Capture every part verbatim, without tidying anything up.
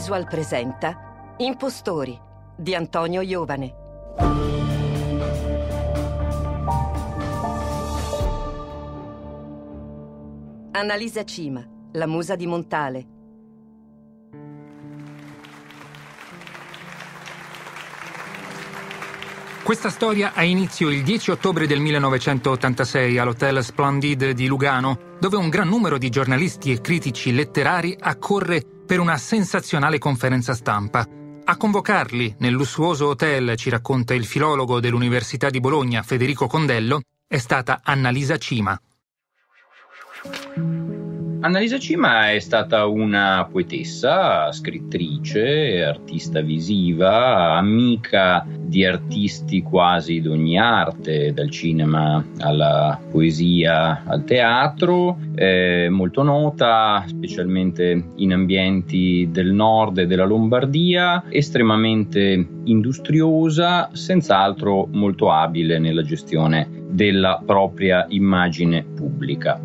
Visual presenta Impostori di Antonio Iovane. Annalisa Cima, la musa di Montale. Questa storia ha inizio il dieci ottobre del millenovecentottantasei all'Hotel Splendid di Lugano, dove un gran numero di giornalisti e critici letterari accorre per una sensazionale conferenza stampa. A convocarli nel lussuoso hotel, ci racconta il filologo dell'Università di Bologna Federico Condello, è stata Annalisa Cima. Annalisa Cima è stata una poetessa, scrittrice, artista visiva, amica di artisti quasi d'ogni arte, dal cinema alla poesia al teatro, eh, molto nota specialmente in ambienti del nord e della Lombardia, estremamente industriosa, senz'altro molto abile nella gestione della propria immagine pubblica.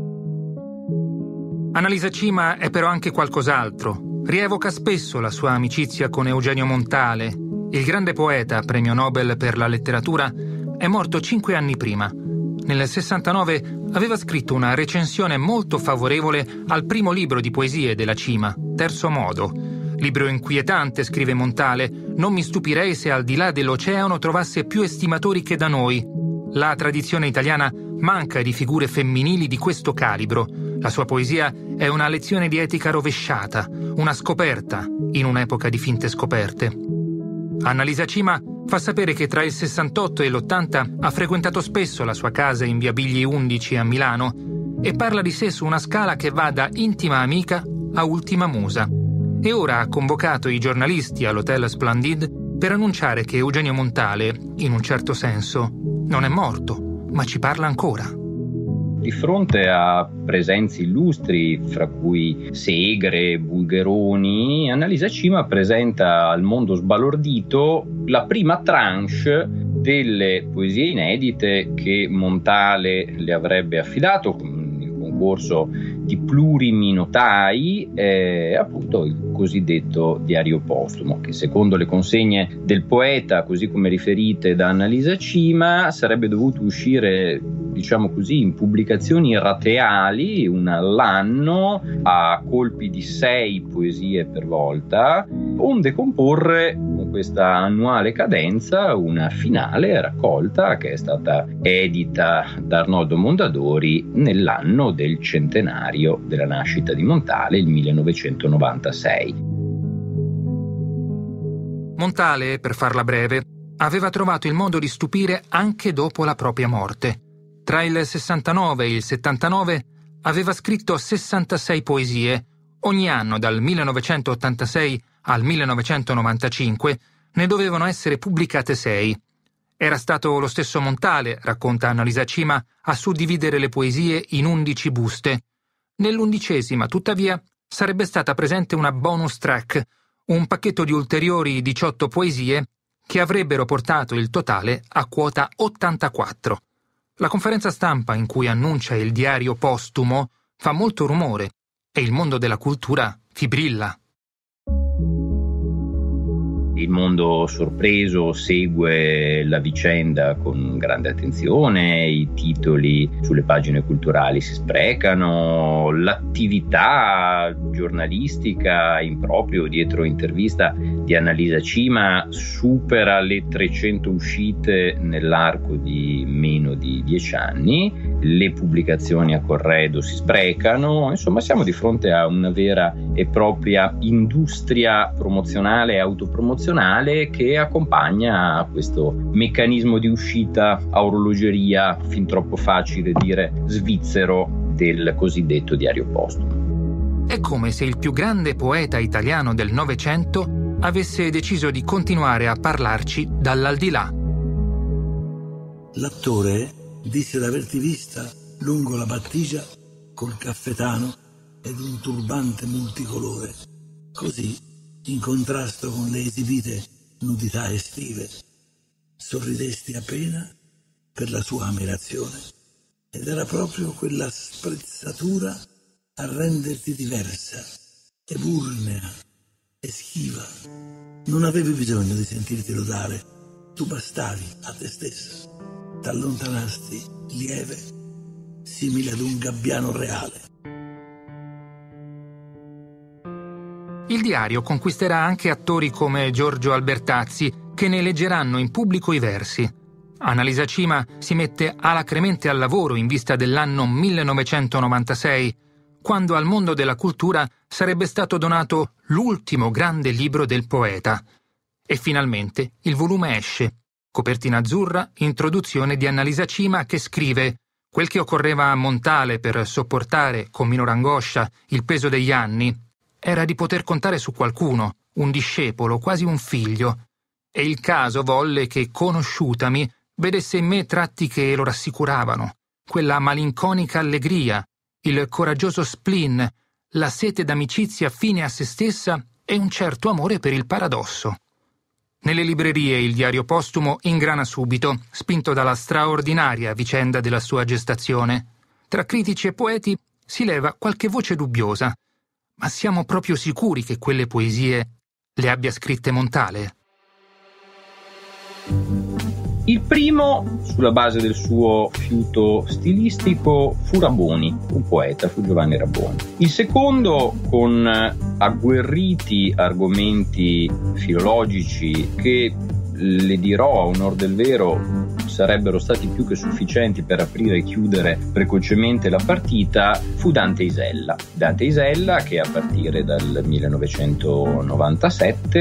Annalisa Cima è però anche qualcos'altro. Rievoca spesso la sua amicizia con Eugenio Montale. Il grande poeta, premio Nobel per la letteratura, è morto cinque anni prima. Nel sessantanove aveva scritto una recensione molto favorevole al primo libro di poesie della Cima, Terzo Modo. Libro inquietante, scrive Montale, non mi stupirei se al di là dell'oceano trovasse più estimatori che da noi. La tradizione italiana manca di figure femminili di questo calibro. La sua poesia è una lezione di etica rovesciata, una scoperta in un'epoca di finte scoperte. Annalisa Cima fa sapere che tra il sessantotto e l'ottanta ha frequentato spesso la sua casa in via Bigli undici a Milano e parla di sé su una scala che va da intima amica a ultima musa. E ora ha convocato i giornalisti all'Hotel Splendid per annunciare che Eugenio Montale, in un certo senso, non è morto, ma ci parla ancora. Di fronte a presenze illustri, fra cui Segre, Bulgheroni, Annalisa Cima presenta al mondo sbalordito la prima tranche delle poesie inedite che Montale le avrebbe affidato con il concorso di plurimi notai, eh, appunto il cosiddetto diario postumo, che secondo le consegne del poeta, così come riferite da Annalisa Cima, sarebbe dovuto uscire, diciamo così, in pubblicazioni rateali, una all'anno, a colpi di sei poesie per volta, onde comporre con questa annuale cadenza una finale raccolta che è stata edita da Arnoldo Mondadori nell'anno del centenario della nascita di Montale, il millenovecentonovantasei. Montale, per farla breve, aveva trovato il modo di stupire anche dopo la propria morte. Tra il sessantanove e il settantanove aveva scritto sessantasei poesie. Ogni anno, dal millenovecentottantasei al millenovecentonovantacinque, ne dovevano essere pubblicate sei. Era stato lo stesso Montale, racconta Annalisa Cima, a suddividere le poesie in undici buste. Nell'undicesima, tuttavia, sarebbe stata presente una bonus track, un pacchetto di ulteriori diciotto poesie che avrebbero portato il totale a quota ottantaquattro. La conferenza stampa in cui annuncia il diario postumo fa molto rumore e il mondo della cultura fibrilla. Il mondo sorpreso segue la vicenda con grande attenzione, i titoli sulle pagine culturali si sprecano, l'attività giornalistica in proprio dietro intervista di Annalisa Cima supera le trecento uscite nell'arco di meno di dieci anni, le pubblicazioni a corredo si sprecano, insomma siamo di fronte a una vera e propria industria promozionale e autopromozionale che accompagna questo meccanismo di uscita a orologeria, fin troppo facile dire svizzero, del cosiddetto diario postumo. È come se il più grande poeta italiano del Novecento avesse deciso di continuare a parlarci dall'aldilà. L'attore disse d'averti vista lungo la battigia col caffetano ed un turbante multicolore, così in contrasto con le esibite nudità estive. Sorridesti appena per la sua ammirazione ed era proprio quella sprezzatura a renderti diversa, eburnea, e schiva. Non avevi bisogno di sentirti lodare, tu bastavi a te stesso. T'allontanasti lieve, simile ad un gabbiano reale. Il diario conquisterà anche attori come Giorgio Albertazzi, che ne leggeranno in pubblico i versi. Annalisa Cima si mette alacremente al lavoro in vista dell'anno millenovecentonovantasei, quando al mondo della cultura sarebbe stato donato l'ultimo grande libro del poeta. E finalmente il volume esce. Copertina azzurra, introduzione di Annalisa Cima che scrive: «Quel che occorreva a Montale per sopportare con minore angoscia il peso degli anni era di poter contare su qualcuno, un discepolo, quasi un figlio. E il caso volle che, conosciutami, vedesse in me tratti che lo rassicuravano, quella malinconica allegria, il coraggioso spleen, la sete d'amicizia fine a se stessa e un certo amore per il paradosso». Nelle librerie il diario postumo ingrana subito, spinto dalla straordinaria vicenda della sua gestazione. Tra critici e poeti si leva qualche voce dubbiosa. Ma siamo proprio sicuri che quelle poesie le abbia scritte Montale? Il primo, sulla base del suo fiuto stilistico, fu Raboni, un poeta, fu Giovanni Raboni. Il secondo, con agguerriti argomenti filologici che, le dirò a onor del vero, sarebbero stati più che sufficienti per aprire e chiudere precocemente la partita, fu Dante Isella. Dante Isella che a partire dal millenovecentonovantasette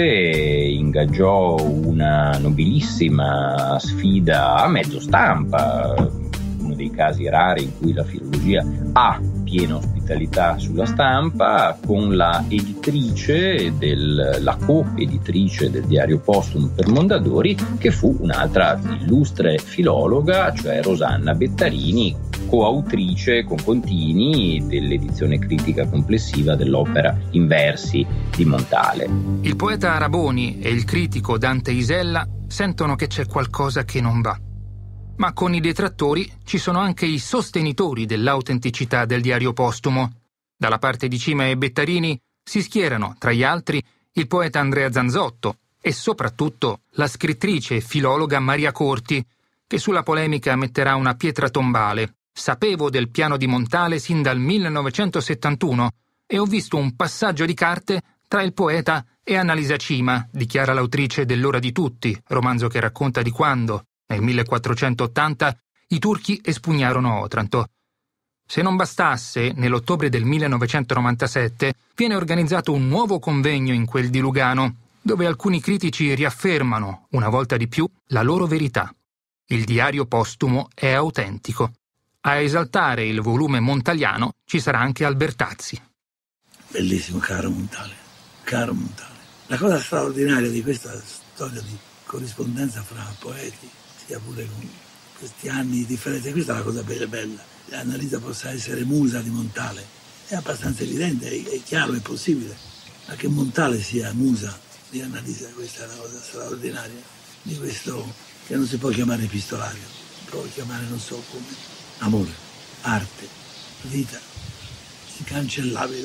ingaggiò una nobilissima sfida a mezzo stampa, uno dei casi rari in cui la filologia ha piena ospitalità sulla stampa, con la editrice del, la co-editrice del diario postumo per Mondadori, che fu un'altra illustre filologa, cioè Rosanna Bettarini, coautrice con Contini dell'edizione critica complessiva dell'opera in versi di Montale. Il poeta Raboni e il critico Dante Isella sentono che c'è qualcosa che non va. Ma con i detrattori ci sono anche i sostenitori dell'autenticità del diario postumo. Dalla parte di Cima e Bettarini si schierano, tra gli altri, il poeta Andrea Zanzotto e soprattutto la scrittrice e filologa Maria Corti, che sulla polemica metterà una pietra tombale. Sapevo del piano di Montale sin dal millenovecentosettantuno e ho visto un passaggio di carte tra il poeta e Annalisa Cima, dichiara l'autrice dell'Ora di tutti, romanzo che racconta di quando, nel millequattrocentottanta, i turchi espugnarono Otranto. Se non bastasse, nell'ottobre del millenovecentonovantasette viene organizzato un nuovo convegno in quel di Lugano, dove alcuni critici riaffermano, una volta di più, la loro verità. Il diario postumo è autentico. A esaltare il volume montaliano ci sarà anche Albertazzi. Bellissimo, caro Montale, caro Montale. La cosa straordinaria di questa storia di corrispondenza fra poeti, sia pure con questi anni di differenza, questa è la cosa bella bella. Annalisa possa essere musa di Montale è abbastanza evidente, è, è chiaro, è possibile, ma che Montale sia musa di Annalisa, questa è la cosa straordinaria di questo che non si può chiamare epistolario, si può chiamare non so come, amore, arte, vita, incancellabile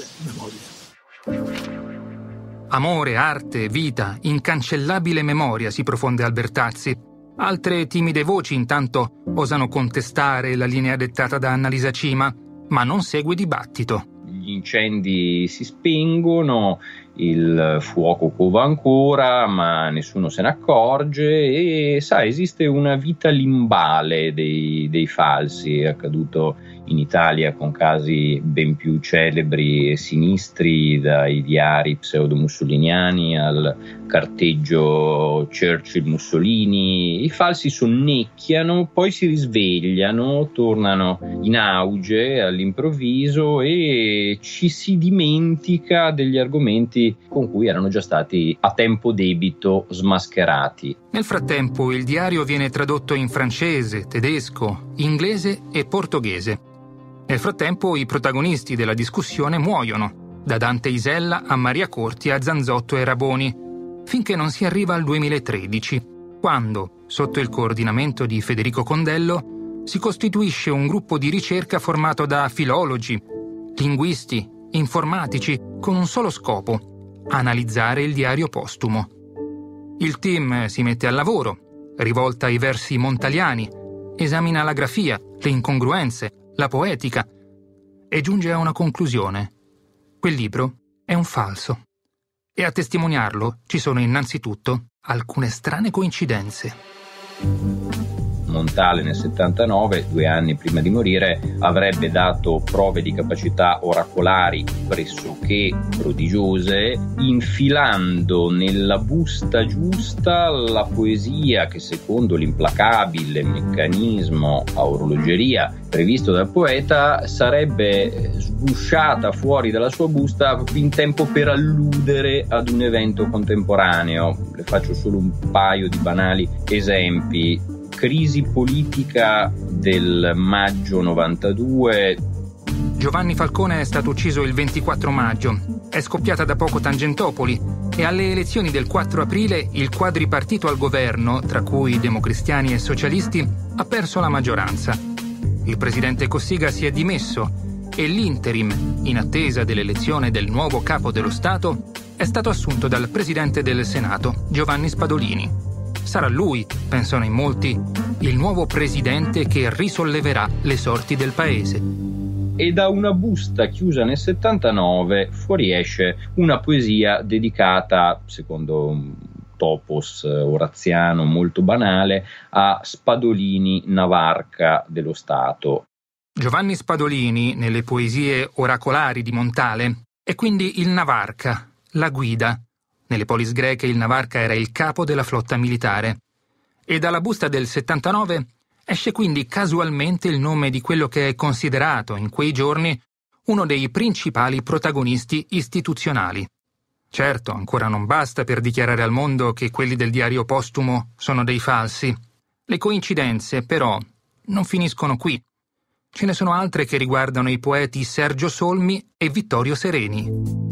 memoria. Amore, arte, vita, incancellabile memoria, si profonde Albertazzi. Altre timide voci intanto osano contestare la linea dettata da Annalisa Cima, ma non segue dibattito. Gli incendi si spengono, il fuoco cova ancora, ma nessuno se ne accorge e sa, esiste una vita limbale dei, dei falsi. È accaduto in Italia con casi ben più celebri e sinistri, dai diari pseudo-mussoliniani al carteggio Churchill-Mussolini. I falsi sonnecchiano, poi si risvegliano, tornano in auge all'improvviso e ci si dimentica degli argomenti con cui erano già stati a tempo debito smascherati. Nel frattempo il diario viene tradotto in francese, tedesco, inglese e portoghese. Nel frattempo i protagonisti della discussione muoiono, da Dante Isella a Maria Corti a Zanzotto e Raboni, finché non si arriva al duemilatredici, quando, sotto il coordinamento di Federico Condello, si costituisce un gruppo di ricerca formato da filologi, linguisti, informatici, con un solo scopo: analizzare il diario postumo. Il team si mette al lavoro, rivolta i versi montaliani, esamina la grafia, le incongruenze, la poetica e giunge a una conclusione. Quel libro è un falso. E a testimoniarlo ci sono innanzitutto alcune strane coincidenze. Montale nel settantanove, due anni prima di morire, avrebbe dato prove di capacità oracolari pressoché prodigiose, infilando nella busta giusta la poesia che, secondo l'implacabile meccanismo a orologeria previsto dal poeta, sarebbe sgusciata fuori dalla sua busta in tempo per alludere ad un evento contemporaneo. Le faccio solo un paio di banali esempi. Crisi politica del maggio novantadue. Giovanni Falcone è stato ucciso il ventiquattro maggio. È scoppiata da poco Tangentopoli e alle elezioni del quattro aprile il quadripartito al governo, tra cui democristiani e socialisti, ha perso la maggioranza. Il presidente Cossiga si è dimesso e l'interim, in attesa dell'elezione del nuovo capo dello Stato, è stato assunto dal presidente del Senato, Giovanni Spadolini. Sarà lui, pensano in molti, il nuovo presidente che risolleverà le sorti del paese. E da una busta chiusa nel settantanove fuoriesce una poesia dedicata, secondo un topos oraziano molto banale, a Spadolini Navarca dello Stato. Giovanni Spadolini, nelle poesie oracolari di Montale, è quindi il Navarca, la guida. Nelle polis greche il Navarca era il capo della flotta militare. E dalla busta del settantanove esce quindi casualmente il nome di quello che è considerato in quei giorni uno dei principali protagonisti istituzionali. Certo, ancora non basta per dichiarare al mondo che quelli del diario postumo sono dei falsi. Le coincidenze, però, non finiscono qui. Ce ne sono altre che riguardano i poeti Sergio Solmi e Vittorio Sereni.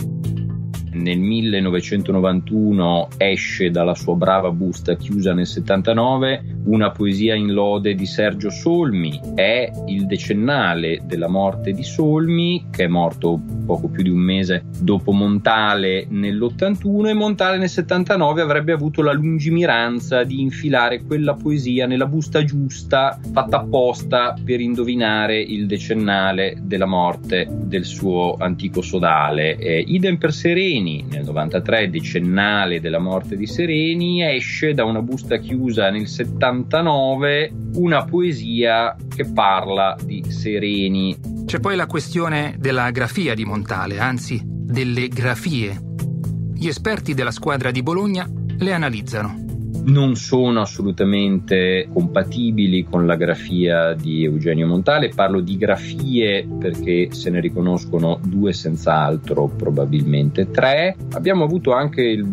Nel millenovecentonovantuno esce dalla sua brava busta chiusa nel settantanove una poesia in lode di Sergio Solmi. È il decennale della morte di Solmi, che è morto poco più di un mese dopo Montale nell'ottantuno, e Montale nel settantanove avrebbe avuto la lungimiranza di infilare quella poesia nella busta giusta, fatta apposta per indovinare il decennale della morte del suo antico sodale. Eh, idem per Sereni. Nel novantatré, decennale della morte di Sereni, esce da una busta chiusa nel settantanove una poesia che parla di Sereni. C'è poi la questione della grafia di Montale, anzi delle grafie. Gli esperti della squadra di Bologna le analizzano. Non sono assolutamente compatibili con la grafia di Eugenio Montale. Parlo di grafie perché se ne riconoscono due, senz'altro, probabilmente tre. Abbiamo avuto anche il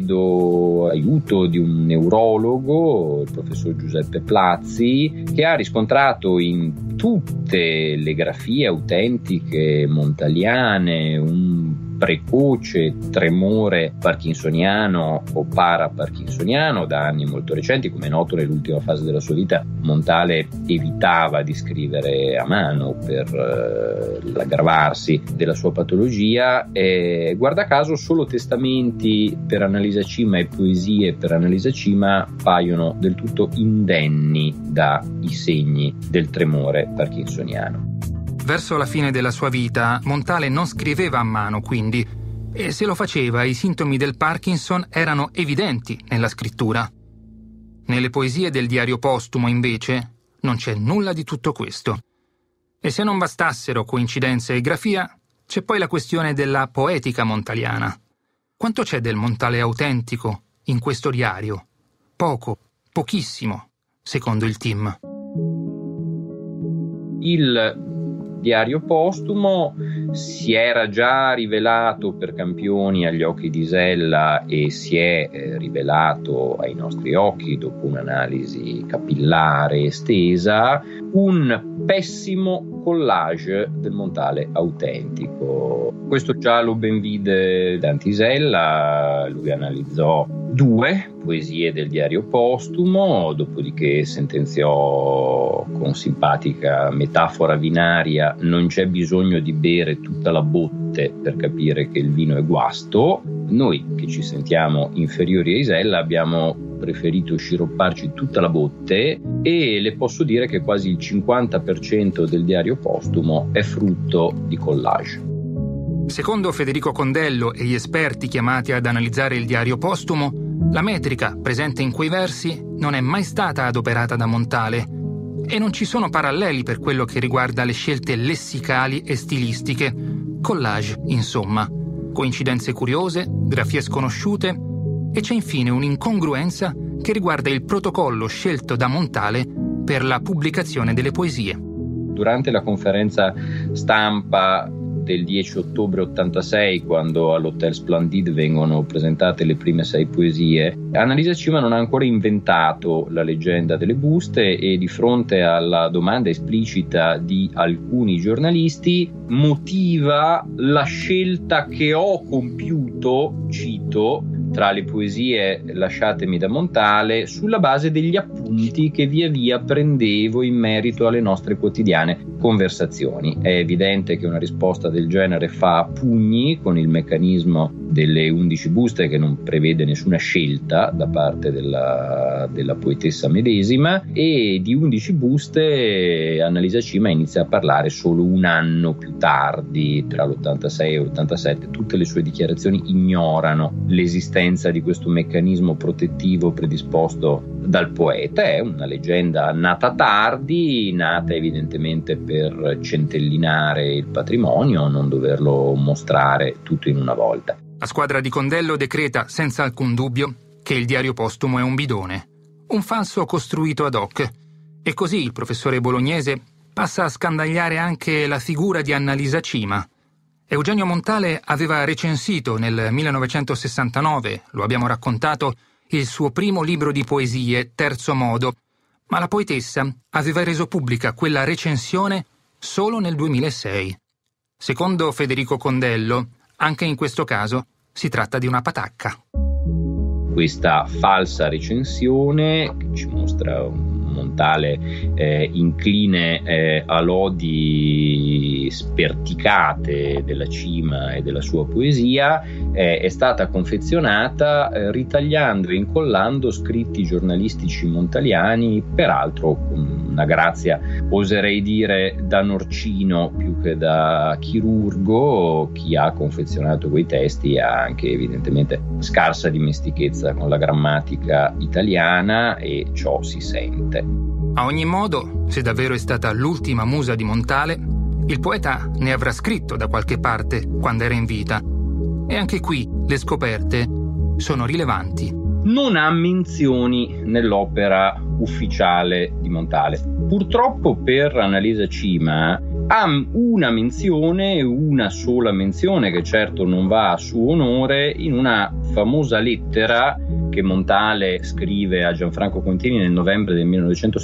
valido aiuto di un neurologo, il professor Giuseppe Plazzi, che ha riscontrato in tutte le grafie autentiche montaliane un precoce tremore parkinsoniano o paraparkinsoniano da anni molto recenti. Come è noto, nell'ultima fase della sua vita Montale evitava di scrivere a mano per eh, l'aggravarsi della sua patologia, e guarda caso solo testamenti per Annalisa Cima e poesie per Annalisa Cima paiono del tutto indenni dai segni del tremore parkinsoniano. Verso la fine della sua vita, Montale non scriveva a mano, quindi, e se lo faceva, i sintomi del Parkinson erano evidenti nella scrittura. Nelle poesie del diario postumo, invece, non c'è nulla di tutto questo. E se non bastassero coincidenze e grafia, c'è poi la questione della poetica montaliana. Quanto c'è del Montale autentico in questo diario? Poco, pochissimo, secondo il team. Il diario postumo si era già rivelato per campioni agli occhi di Isella e si è eh, rivelato ai nostri occhi, dopo un'analisi capillare estesa, un pessimo collage del Montale autentico. Questo già lo ben vide Dante Isella. Lui analizzò due poesie del diario postumo, dopodiché sentenziò con simpatica metafora vinaria: non c'è bisogno di bere tutta la botte per capire che il vino è guasto. Noi, che ci sentiamo inferiori a Isella, abbiamo preferito sciropparci tutta la botte e le posso dire che quasi il cinquanta per cento del diario postumo è frutto di collage. Secondo Federico Condello e gli esperti chiamati ad analizzare il diario postumo, la metrica presente in quei versi non è mai stata adoperata da Montale e non ci sono paralleli per quello che riguarda le scelte lessicali e stilistiche. Collage, insomma. Coincidenze curiose, grafie sconosciute e c'è infine un'incongruenza che riguarda il protocollo scelto da Montale per la pubblicazione delle poesie. Durante la conferenza stampa del dieci ottobre ottantasei, quando all'Hotel Splendid vengono presentate le prime sei poesie, Annalisa Cima non ha ancora inventato la leggenda delle buste e di fronte alla domanda esplicita di alcuni giornalisti motiva la scelta che ho compiuto, cito, tra le poesie lasciatemi da Montale sulla base degli appunti che via via prendevo in merito alle nostre quotidiane conversazioni. È evidente che una risposta del genere fa a pugni con il meccanismo delle undici buste, che non prevede nessuna scelta da parte della, della poetessa medesima, e di undici buste Annalisa Cima inizia a parlare solo un anno più tardi, tra l'ottantasei e l'ottantasette. Tutte le sue dichiarazioni ignorano l'esistenza di questo meccanismo protettivo predisposto dal poeta. È una leggenda nata tardi, nata evidentemente per centellinare il patrimonio, non doverlo mostrare tutto in una volta. La squadra di Condello decreta senza alcun dubbio che il diario postumo è un bidone, un falso costruito ad hoc, e così il professore bolognese passa a scandagliare anche la figura di Annalisa Cima. Eugenio Montale aveva recensito nel millenovecentosessantanove, lo abbiamo raccontato, il suo primo libro di poesie, Terzo Modo, ma la poetessa aveva reso pubblica quella recensione solo nel duemilasei. Secondo Federico Condello, anche in questo caso si tratta di una patacca. Questa falsa recensione che ci mostra un Montale eh, incline eh, a lodi sperticate della Cima e della sua poesia, eh, è stata confezionata eh, ritagliando e incollando scritti giornalistici montaliani, peraltro con una grazia, oserei dire, da norcino più che da chirurgo. Chi ha confezionato quei testi ha anche evidentemente scarsa dimestichezza con la grammatica italiana e ciò si sente. A ogni modo, se davvero è stata l'ultima musa di Montale, il poeta ne avrà scritto da qualche parte quando era in vita. E anche qui le scoperte sono rilevanti. Non ha menzioni nell'opera ufficiale di Montale. Purtroppo per Annalisa Cima ha una menzione, una sola menzione, che certo non va a suo onore, in una famosa lettera che Montale scrive a Gianfranco Contini nel novembre del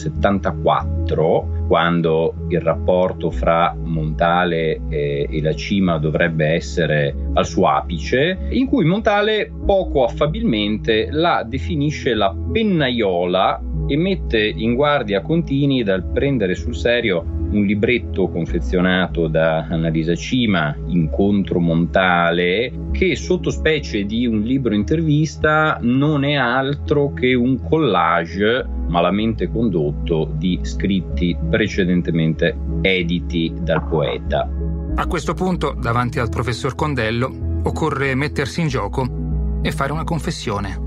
millenovecentosettantaquattro, quando il rapporto fra Montale e, e la Cima dovrebbe essere al suo apice, in cui Montale poco affabilmente la definisce la pennaiola e mette in guardia Contini dal prendere sul serio un libretto confezionato da Annalisa Cima, Incontro Montale, che sottospecie di un libro intervista non è altro che un collage malamente condotto di scritti precedentemente editi dal poeta. A questo punto, davanti al professor Condello, occorre mettersi in gioco e fare una confessione.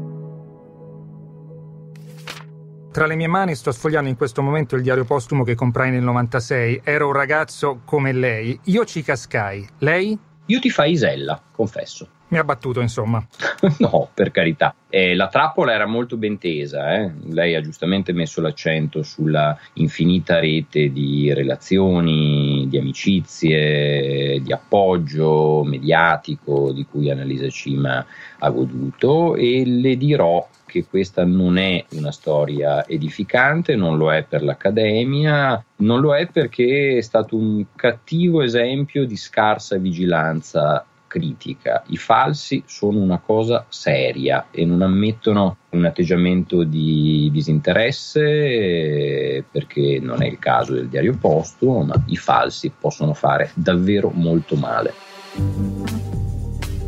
Tra le mie mani sto sfogliando in questo momento il diario postumo che comprai nel novantasei. Ero un ragazzo come lei. Io ci cascai. Lei? Io ti fai Isella, confesso. Mi ha battuto, insomma. No, per carità. Eh, la trappola era molto ben tesa. Eh? Lei ha giustamente messo l'accento sulla infinita rete di relazioni, di amicizie, di appoggio mediatico di cui Annalisa Cima ha goduto, e le dirò che questa non è una storia edificante, non lo è per l'Accademia, non lo è perché è stato un cattivo esempio di scarsa vigilanza critica. I falsi sono una cosa seria e non ammettono un atteggiamento di disinteresse, perché non è il caso del diario postumo, ma i falsi possono fare davvero molto male.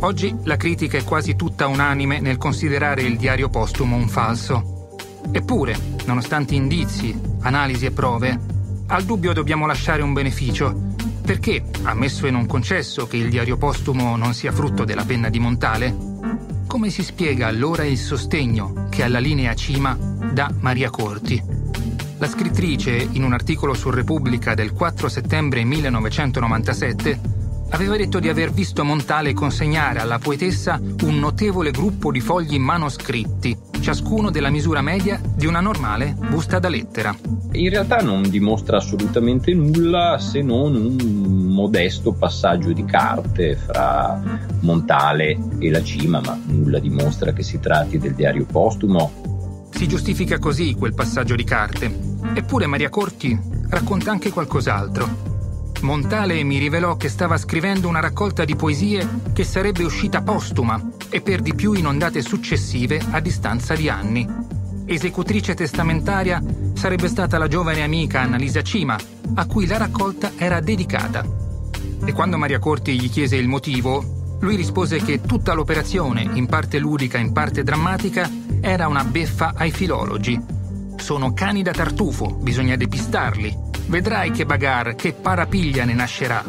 Oggi la critica è quasi tutta unanime nel considerare il diario postumo un falso. Eppure, nonostante indizi, analisi e prove, al dubbio dobbiamo lasciare un beneficio, perché, ammesso e non concesso che il diario postumo non sia frutto della penna di Montale, come si spiega allora il sostegno che alla linea Cima dà Maria Corti? La scrittrice, in un articolo su Repubblica del quattro settembre millenovecentonovantasette, aveva detto di aver visto Montale consegnare alla poetessa un notevole gruppo di fogli manoscritti, ciascuno della misura media di una normale busta da lettera. In realtà non dimostra assolutamente nulla se non un modesto passaggio di carte fra Montale e la Cima, ma nulla dimostra che si tratti del diario postumo. Si giustifica così quel passaggio di carte. Eppure Maria Corti racconta anche qualcos'altro. Montale mi rivelò che stava scrivendo una raccolta di poesie che sarebbe uscita postuma e per di più in ondate successive a distanza di anni. Esecutrice testamentaria sarebbe stata la giovane amica Annalisa Cima, a cui la raccolta era dedicata. E quando Maria Corti gli chiese il motivo, lui rispose che tutta l'operazione, in parte ludica, in parte drammatica, era una beffa ai filologi. Sono cani da tartufo, bisogna depistarli. Vedrai che bagar, che parapiglia ne nascerà.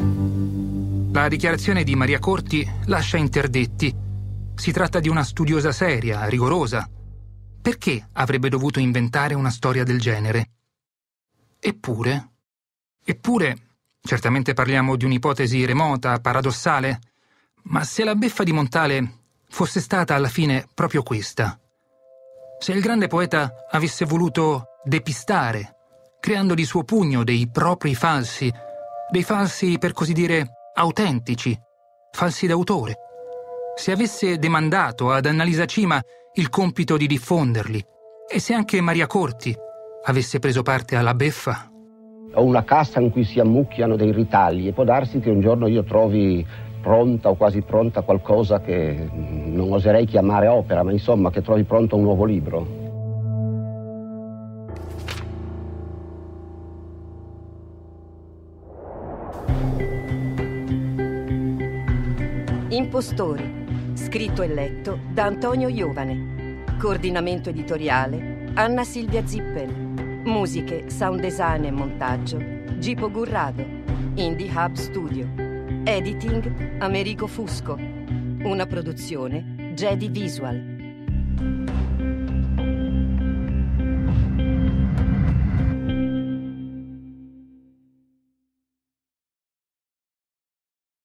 La dichiarazione di Maria Corti lascia interdetti. Si tratta di una studiosa seria, rigorosa. Perché avrebbe dovuto inventare una storia del genere? Eppure, eppure, certamente parliamo di un'ipotesi remota, paradossale, ma se la beffa di Montale fosse stata alla fine proprio questa, se il grande poeta avesse voluto depistare, creando di suo pugno dei propri falsi, dei falsi per così dire autentici, falsi d'autore, se avesse demandato ad Annalisa Cima il compito di diffonderli e se anche Maria Corti avesse preso parte alla beffa. Ho una cassa in cui si ammucchiano dei ritagli e può darsi che un giorno io trovi pronta o quasi pronta qualcosa che non oserei chiamare opera, ma insomma che trovi pronto un nuovo libro. Impostori, scritto e letto da Antonio Iovane. Coordinamento editoriale Anna Silvia Zippel. Musiche, sound design e montaggio Gipo Gurrado. Indie Hub Studio. Editing Americo Fusco. Una produzione Jedi Visual.